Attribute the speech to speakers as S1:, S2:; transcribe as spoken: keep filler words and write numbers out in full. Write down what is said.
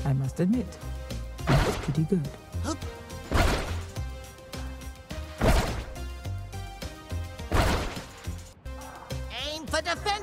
S1: I must admit, that was pretty good.
S2: Aim for defense!